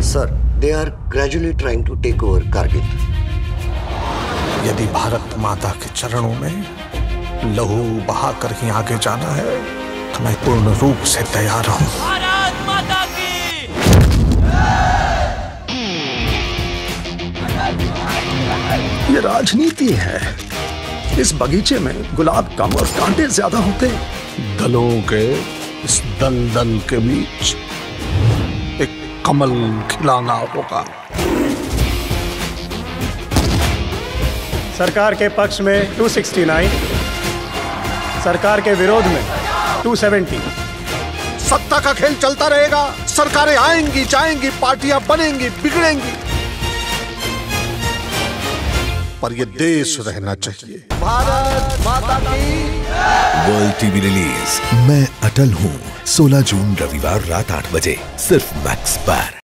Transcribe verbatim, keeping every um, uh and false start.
Sir, they are gradually trying to take over Kargil. यदि भारत माता के चरणों में लहू बहाकर ही आगे जाना है तो मैं पूर्ण रूप से तैयार हूँ। भारत माता की। ये राजनीति है। इस बगीचे में गुलाब कम और कांटे ज्यादा होते। दलों के इस दलदल के बीच एक कमल खिलाना होगा। सरकार के पक्ष में दो सौ उनहत्तर, सरकार के विरोध में दो सौ सत्तर। सत्ता का खेल चलता रहेगा। सरकारें आएंगी जाएंगी, पार्टियां बनेंगी बिगड़ेंगी, पर ये देश रहना चाहिए। भारत माता की। वर्ल्ड टीवी रिलीज मैं अटल हूँ सोलह जून रविवार रात आठ बजे सिर्फ मैक्स पर।